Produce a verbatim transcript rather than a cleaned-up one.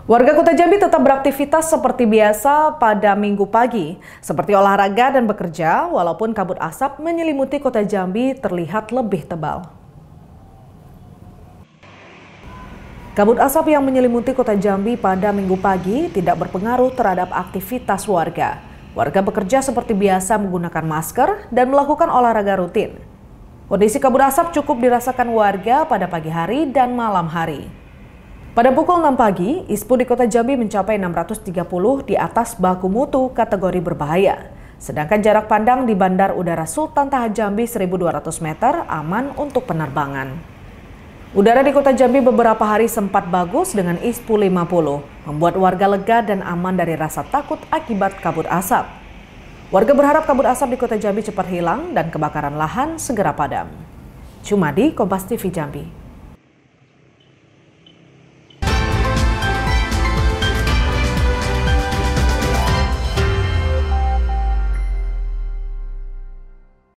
Warga Kota Jambi tetap beraktivitas seperti biasa pada Minggu pagi, seperti olahraga dan bekerja, walaupun kabut asap menyelimuti Kota Jambi terlihat lebih tebal. Kabut asap yang menyelimuti Kota Jambi pada Minggu pagi tidak berpengaruh terhadap aktivitas warga. Warga bekerja seperti biasa menggunakan masker dan melakukan olahraga rutin. Kondisi kabut asap cukup dirasakan warga pada pagi hari dan malam hari. Pada pukul enam pagi, I S P U di Kota Jambi mencapai enam ratus tiga puluh di atas baku mutu kategori berbahaya. Sedangkan jarak pandang di Bandar Udara Sultan Taha Jambi seribu dua ratus meter aman untuk penerbangan. Udara di Kota Jambi beberapa hari sempat bagus dengan I S P U lima puluh, membuat warga lega dan aman dari rasa takut akibat kabut asap. Warga berharap kabut asap di Kota Jambi cepat hilang dan kebakaran lahan segera padam. Jumadi, Kompas T V Jambi.